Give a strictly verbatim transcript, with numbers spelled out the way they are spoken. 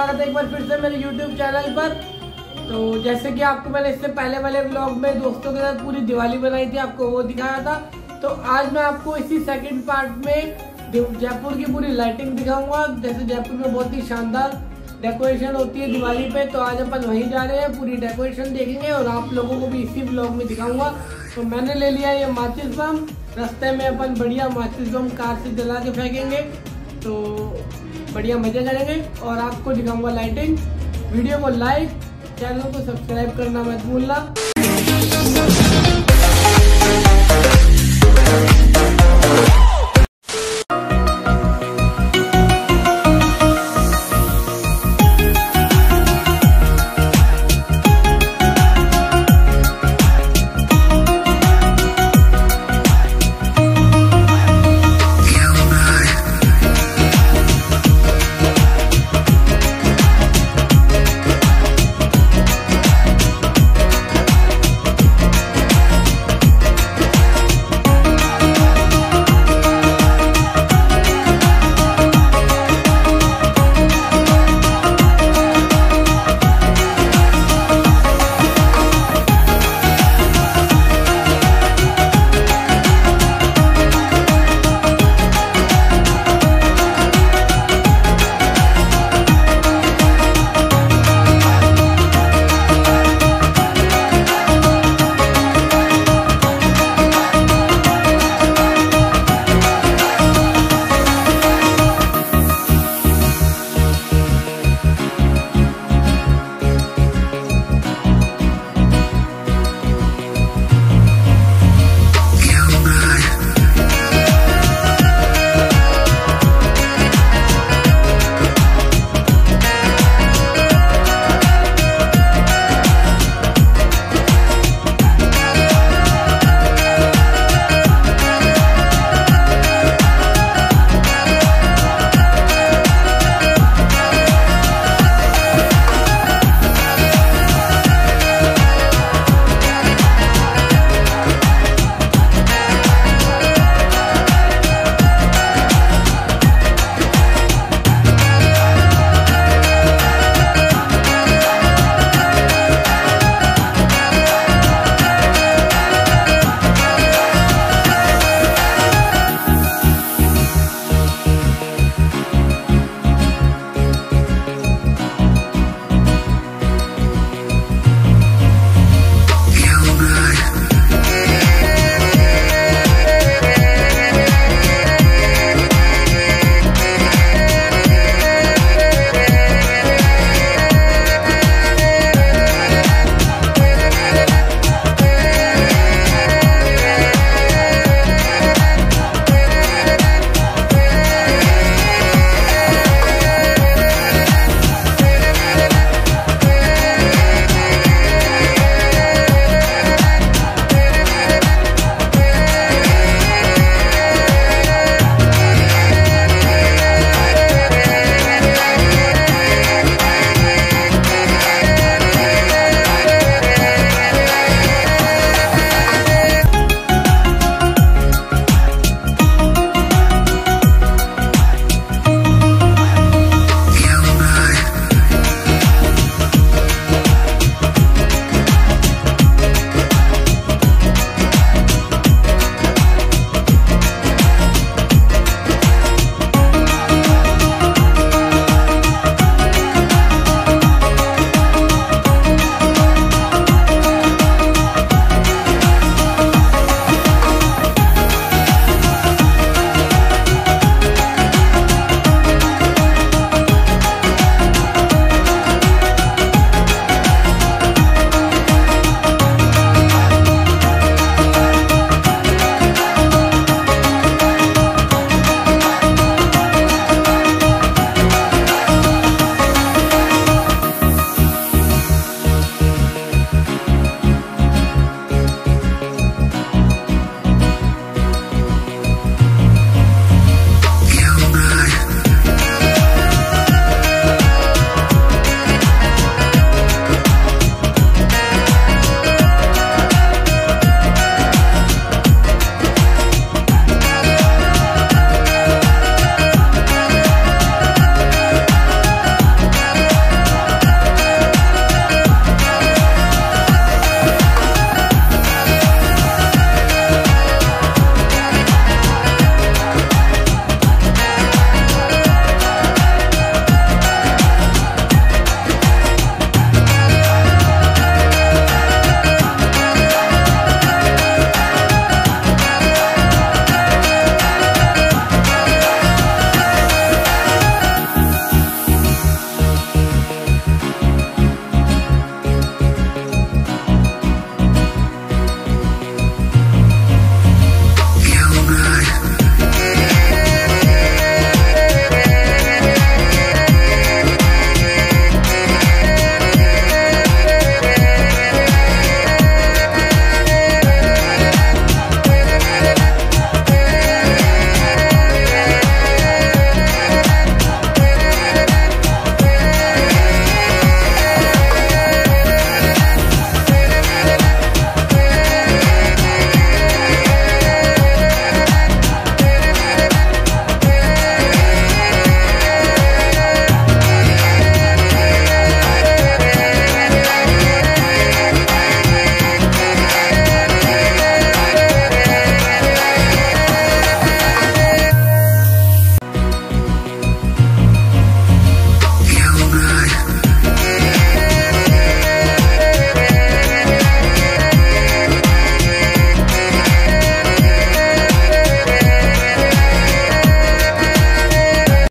स्वागत है एक बार फिर से मेरे यूट्यूब चैनल पर। तो जैसे कि आपको मैंने इससे पहले वाले व्लॉग में दोस्तों के साथ पूरी दिवाली बनाई थी, आपको वो दिखाया था। तो आज मैं आपको इसी सेकंड पार्ट में जयपुर की पूरी लाइटिंग दिखाऊंगा। जैसे जयपुर में बहुत ही शानदार डेकोरेशन होती है दिवाली पे, तो आज अपन वहीं जा रहे हैं, पूरी डेकोरेशन देखेंगे और आप लोगों को भी इसी व्लॉग में दिखाऊंगा। तो मैंने ले लिया ये माचिस बम, रास्ते में अपन बढ़िया माचिस बम कार से जला के फेंकेंगे, तो बढ़िया मजे करेंगे और आपको दिखाऊंगा लाइटिंग। वीडियो को लाइक, चैनल को सब्सक्राइब करना मत भूलना।